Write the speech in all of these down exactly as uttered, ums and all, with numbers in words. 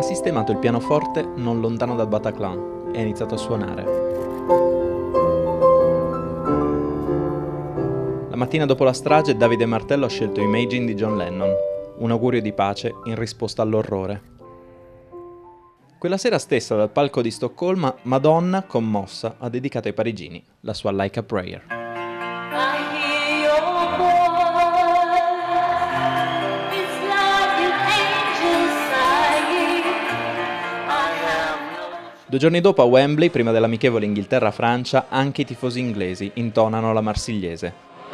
sistemato il pianoforte non lontano dal Bataclan e ha iniziato a suonare. La mattina dopo la strage Davide Martello ha scelto Imagine di John Lennon, un augurio di pace in risposta all'orrore. Quella sera stessa dal palco di Stoccolma, Madonna, commossa, ha dedicato ai parigini la sua Like a Prayer. Due giorni dopo a Wembley, prima dell'amichevole Inghilterra-Francia, anche i tifosi inglesi intonano la Marsigliese.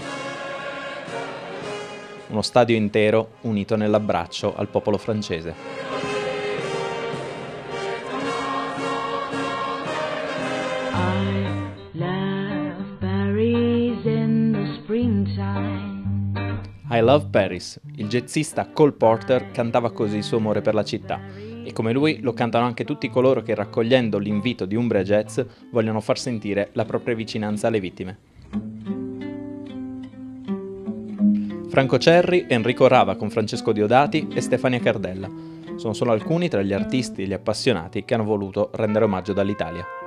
Uno stadio intero unito nell'abbraccio al popolo francese. I Love Paris. Il jazzista Cole Porter cantava così il suo amore per la città e come lui lo cantano anche tutti coloro che, raccogliendo l'invito di Umbria Jazz, vogliono far sentire la propria vicinanza alle vittime. Franco Cerri, Enrico Rava con Francesco Diodati e Stefania Cardella sono solo alcuni tra gli artisti e gli appassionati che hanno voluto rendere omaggio dall'Italia.